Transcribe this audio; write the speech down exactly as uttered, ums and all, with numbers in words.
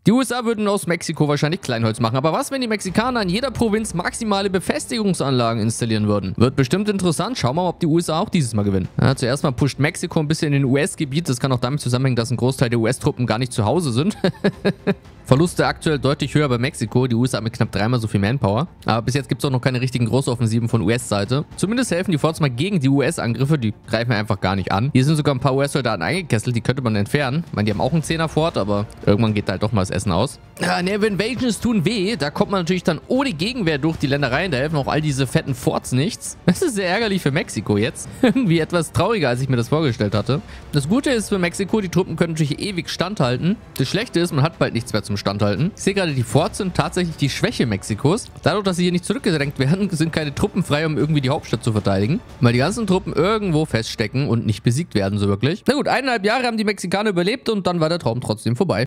Die U S A würden aus Mexiko wahrscheinlich Kleinholz machen. Aber was, wenn die Mexikaner in jeder Provinz maximale Befestigungsanlagen installieren würden? Wird bestimmt interessant. Schauen wir mal, ob die U S A auch dieses Mal gewinnen. Ja, zuerst mal pusht Mexiko ein bisschen in den U S-Gebiet. Das kann auch damit zusammenhängen, dass ein Großteil der U S-Truppen gar nicht zu Hause sind. Verluste aktuell deutlich höher bei Mexiko. Die U S A mit knapp dreimal so viel Manpower. Aber bis jetzt gibt es auch noch keine richtigen Großoffensiven von U S-Seite. Zumindest helfen die Forts mal gegen die U S-Angriffe. Die greifen einfach gar nicht an. Hier sind sogar ein paar U S-Soldaten eingekesselt. Die könnte man entfernen. Ich meine, die haben auch einen Zehner-Fort, aber irgendwann geht halt doch mal das Essen aus. Ja, Naval Invasions tun weh. Da kommt man natürlich dann ohne Gegenwehr durch die Ländereien. Da helfen auch all diese fetten Forts nichts. Das ist sehr ärgerlich für Mexiko jetzt. Irgendwie etwas trauriger, als ich mir das vorgestellt hatte. Das Gute ist für Mexiko, die Truppen können natürlich ewig standhalten. Das Schlechte ist, man hat bald nichts mehr zum Standhalten. Ich sehe gerade, die Forts sind tatsächlich die Schwäche Mexikos. Dadurch, dass sie hier nicht zurückgedrängt werden, sind keine Truppen frei, um irgendwie die Hauptstadt zu verteidigen. Weil die ganzen Truppen irgendwo feststecken und nicht besiegt werden, so wirklich. Na gut, eineinhalb Jahre haben die Mexikaner überlebt und dann war der Traum trotzdem vorbei.